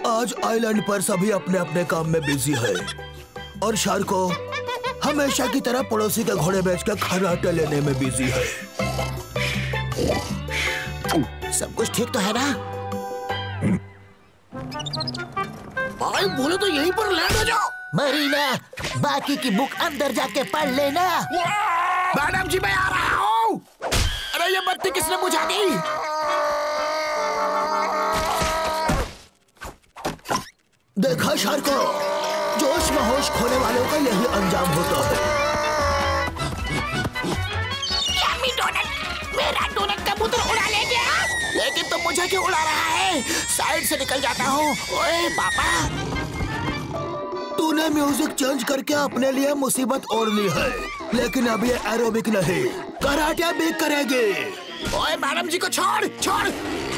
आज आइलैंड पर सभी अपने अपने काम में बिजी है और शार्को हमेशा की तरह पड़ोसी के घोड़े बेचकर खर्राटे लेने में बिजी है। सब कुछ ठीक तो है ना? भाई बोले तो यहीं पर लैंड हो जाओ। मरीना, बाकी की बुक अंदर जाके पढ़ लेना। मैडम जी मैं आ रहा हूँ। अरे ये बत्ती किसने बुझा दी? देखा शार्को, जोश में होश खोने वालों का यही अंजाम होता है। यम्मी डोनट, मेरा डोनट कबूतर उड़ा ले गया। लेकिन तुम मुझे क्यों उड़ा रहा है? साइड से निकल जाता हूँ। ओए पापा, तूने म्यूजिक चेंज करके अपने लिए मुसीबत ओढ़ ली है, लेकिन अब ये एरोबिक नहीं, कराटे भी करेगी। ओए मैडम जी को छोड़ छोड़।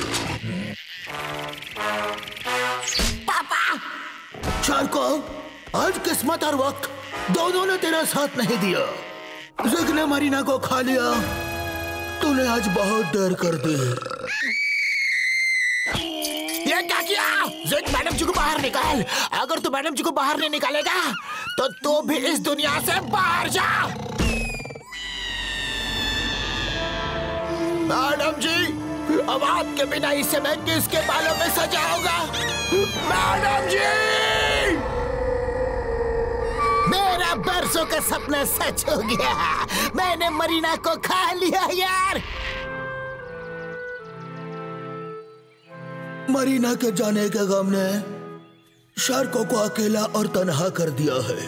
पापा, शार्को, आज किस्मत और वक्त दोनों ने तेरा साथ नहीं दिया। जिग ने मरीना को खा लिया। तूने आज बहुत देर कर दी। ये क्या किया? जिग, मैडम जी को बाहर निकाल। अगर तू मैडम जी को बाहर नहीं निकालेगा तो तू भी इस दुनिया से बाहर जा। मैडम जी, अब आपके बिना इसे मैं किसके बालों में सजाऊंगा? मैडम जी, मेरा बरसों का सपना सच हो गया। मैंने मरीना को खा लिया यार। मरीना के जाने के गम ने शार्को को अकेला और तन्हा कर दिया है।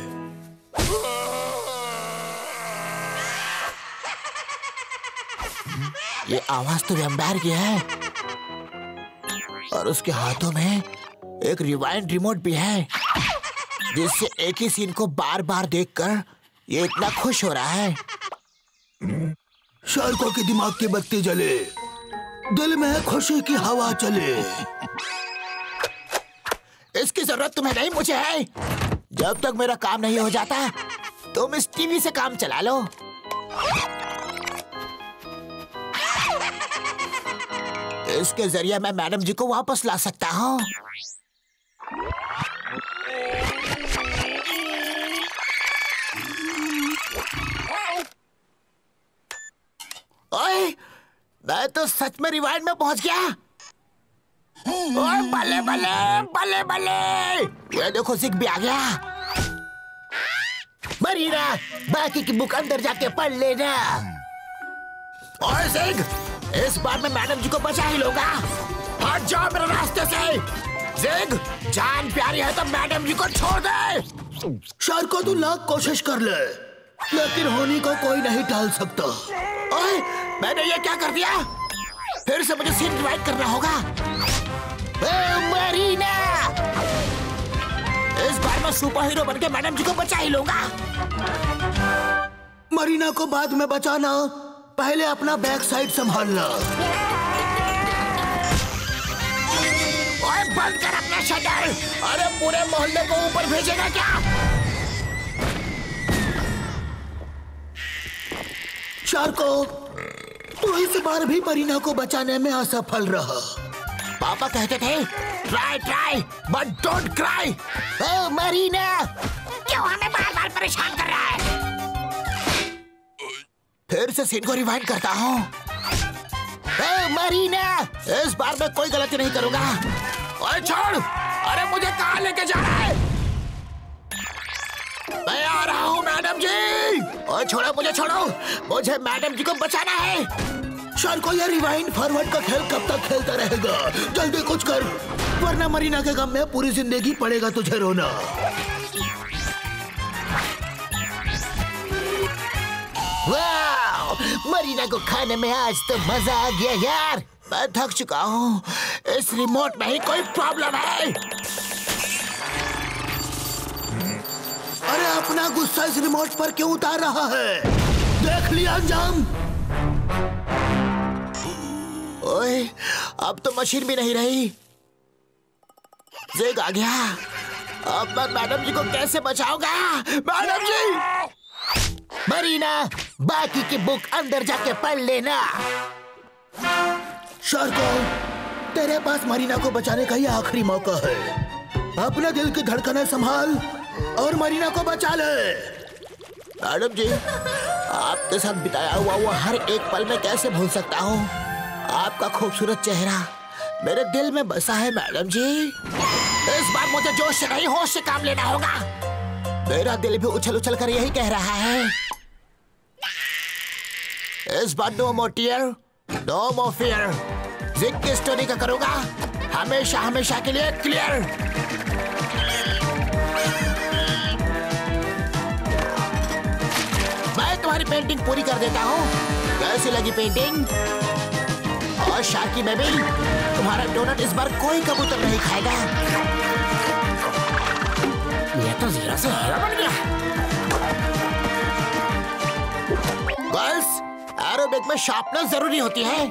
ये आवाज तो वैम्पायर की है और उसके हाथों में एक रिवाइंड रिमोट भी है, जिससे एक ही सीन को बार बार देखकर ये इतना खुश हो रहा है। शार्को के दिमाग की बत्ती जले, दिल में खुशी की हवा चले। इसकी जरूरत तुम्हें नहीं, मुझे है। जब तक मेरा काम नहीं हो जाता तुम इस टीवी से काम चला लो। इसके जरिए मैं मैडम जी को वापस ला सकता हूँ। ओए, मैं तो सच में रिवाइंड में पहुंच गया। ओए बल्ले बल्ले बल्ले बल्ले, ये देखो जिग भी आ गया। मरीना, बाकी की बुक अंदर जाके पढ़ लेना। ओए जिग, इस बार मैं मैडम जी को बचा ही लूंगा। हट जाओ मेरे रास्ते से। जिग, जान प्यारी है तो मैडम जी को छोड़ दे। शार्को, तू लाख कोशिश कर ले, लेकिन होनी को कोई नहीं टाल सकता। ओए, मैंने ये क्या कर दिया? फिर से मुझे सीन रिवाइंड करना होगा। मरीना, इस बार मैं सुपर हीरो बनके मैडम जी को बचा ही लूंगा। मरीना को बाद में बचाना, पहले अपना बैक साइड संभालना। ओए बंद कर अपना शटर। अरे पूरे मोहल्ले को ऊपर भेजेगा क्या? शार्को, तू इस बार भी मरीना को बचाने में असफल रहा। पापा कहते थे try try but don't cry. Marina, क्यों हमें बार बार परेशान कर रहा है? फिर से सीन को रिवाइंड करता हूँ। मरीना, इस बार मैं कोई गलती नहीं करूंगा। ओए छोड़, अरे मुझे कहाँ लेके जा रहा है? मैं आ रहा हूँ मैडम जी। ओए छोड़ो, मुझे छोड़ो, मुझे मैडम जी को बचाना है। शार्को, ये रिवाइंड फॉरवर्ड का खेल कब तक खेलता रहेगा? जल्दी कुछ कर, वरना मरीना के गम में पूरी जिंदगी पड़ेगा तुझे रोना। वाह, मरीना को खाने में आज तो मजा आ गया यार। मैं थक चुका हूँ, इस रिमोट में ही कोई प्रॉब्लम है। अरे अपना गुस्सा इस रिमोट पर क्यों उतार रहा है? देख लिया अंजाम। ओए, अब तो मशीन भी नहीं रही। जिग आ गया। अब मैं मैडम जी को कैसे बचाऊंगा? मैडम जी! मरीना, बाकी की बुक अंदर जाके पढ़ लेना। शार्को, तेरे पास मरीना को बचाने का ये आखिरी मौका है। अपने दिल की धड़कनें संभाल और मरीना को बचा ले। मैडम जी, आपके साथ बिताया हुआ वो हर एक पल में कैसे भूल सकता हूँ। आपका खूबसूरत चेहरा मेरे दिल में बसा है मैडम जी। इस बार मुझे जोश से नहीं होश से काम लेना होगा। मेरा दिल भी उछल उछल कर यही कह रहा है। इस बार no more tear, no more fear. जिग की स्टोरी का करूंगा हमेशा हमेशा के लिए क्लियर। मैं तुम्हारी पेंटिंग पूरी कर देता हूँ। कैसी लगी पेंटिंग? और शार्की बेबी, तुम्हारा डोनट इस बार कोई कबूतर नहीं खाएगा। ये तो 0 से हीरो बन गया। गर्ल्स, एरोबिक में शार्पनेस जरूरी होती है।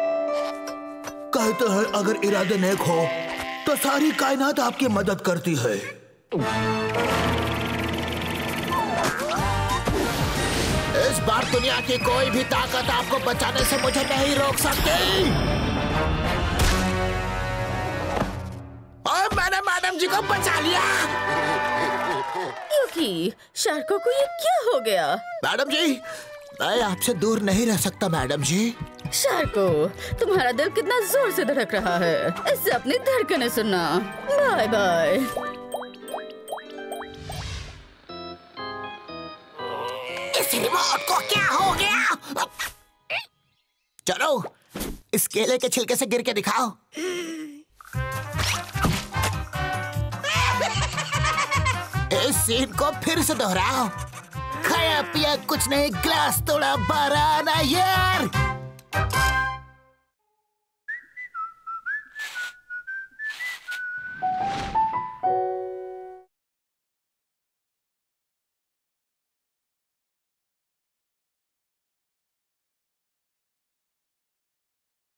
कहते हैं अगर इरादे नेक हो तो सारी कायनात आपकी मदद करती है। इस बार दुनिया की कोई भी ताकत आपको बचाने से मुझे नहीं रोक सकती। और मैंने मैडम जी को बचा लिया। क्योंकि शार्को को ये क्या हो गया? मैडम जी, मैं आपसे दूर नहीं रह सकता मैडम जी। शार्को, तुम्हारा दिल कितना जोर से धड़क रहा है। इससे अपनी धड़कनें सुनना। Bye bye. इस रिमोट को क्या हो गया? चलो, इस केले के छिलके से गिर के दिखाओ। इस सीन को फिर से दोहराओ। खाया पिया कुछ नहीं, ग्लास तोड़ा 12 आना यार।